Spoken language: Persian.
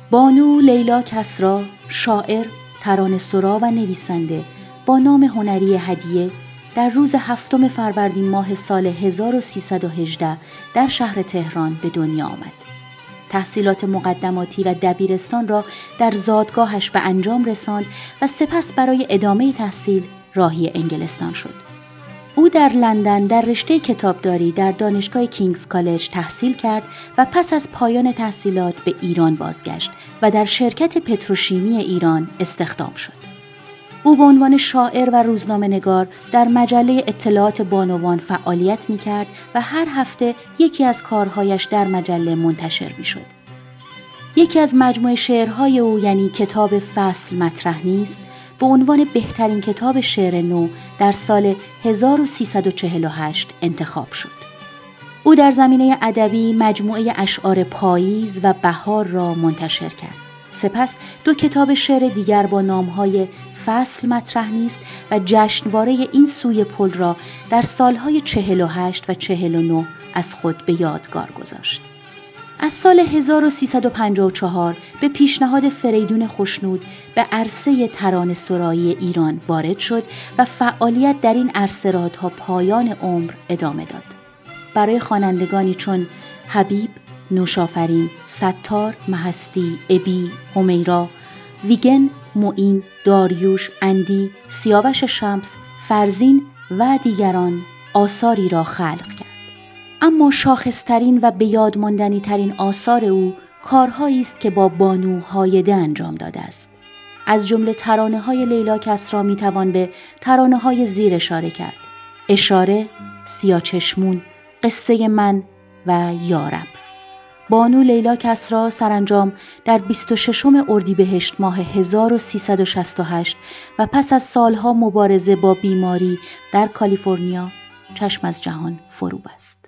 بانو لیلا کسری، شاعر، ترانه سرا و نویسنده با نام هنری هدیه در روز 7 فروردین ماه سال 1318 در شهر تهران به دنیا آمد. تحصیلات مقدماتی و دبیرستان را در زادگاهش به انجام رساند و سپس برای ادامه تحصیل راهی انگلستان شد. او در لندن در رشته کتابداری در دانشگاه کینگز کالج تحصیل کرد و پس از پایان تحصیلات به ایران بازگشت و در شرکت پتروشیمی ایران استخدام شد. او به عنوان شاعر و روزنامه‌نگار در مجله اطلاعات بانوان فعالیت می‌کرد و هر هفته یکی از کارهایش در مجله منتشر می‌شد. یکی از مجموعه شعرهای او یعنی کتاب فصل مطرح نیست به عنوان بهترین کتاب شعر نو در سال 1348 انتخاب شد. او در زمینه ادبی مجموعه اشعار پاییز و بهار را منتشر کرد. سپس 2 کتاب شعر دیگر با نام‌های فصل مطرح نیست و جشنواره این سوی پل را در سالهای 48 و 49 از خود به یادگار گذاشت. از سال 1354 به پیشنهاد فریدون خوشنود به عرصه ترانه سرایی ایران وارد شد و فعالیت در این عرصه را تا پایان عمر ادامه داد. برای خوانندگانی چون حبیب، نوشافرین، ستار، مهستی، ابی، همیرا، ویگن، معین، داریوش، اندی، سیاوش شمس، فرزین و دیگران آثاری را خلق کرد. اما شاخصترین و به یاد ماندنی ترین آثار او کارهایی است که با بانو هایده انجام داده است. از جمله ترانه های لیلا کسری می توان به ترانه های زیر اشاره کرد: اشاره، سیاچشمون، قصه من و یارب. بانو لیلا کسری سرانجام در 26 اردیبهشت ماه 1368 و پس از سالها مبارزه با بیماری در کالیفرنیا چشم از جهان فرو بست.